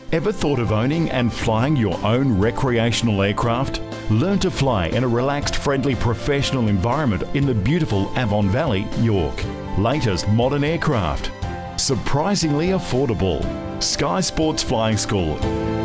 Ever thought of owning and flying your own recreational aircraft? Learn to fly in a relaxed, friendly, professional environment in the beautiful Avon Valley, York. Latest modern aircraft. Surprisingly affordable. SkySports Flying School.